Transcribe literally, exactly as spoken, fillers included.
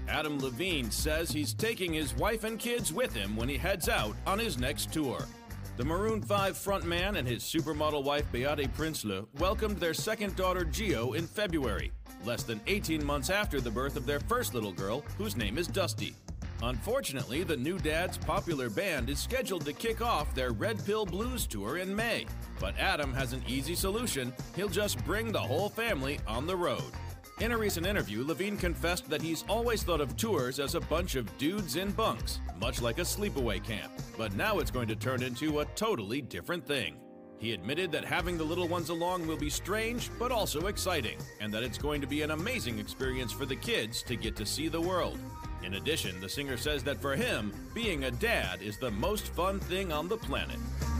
Adam Levine says he's taking his wife and kids with him when he heads out on his next tour. The Maroon five frontman and his supermodel wife Beate Prinsloo welcomed their second daughter Gio in February, less than eighteen months after the birth of their first little girl, whose name is Dusty. Unfortunately, the new dad's popular band is scheduled to kick off their Red Pill Blues tour in May. But Adam has an easy solution. He'll just bring the whole family on the road. In a recent interview, Levine confessed that he's always thought of tours as a bunch of dudes in bunks, much like a sleepaway camp. But now it's going to turn into a totally different thing. He admitted that having the little ones along will be strange, but also exciting, and that it's going to be an amazing experience for the kids to get to see the world. In addition, the singer says that for him, being a dad is the most fun thing on the planet.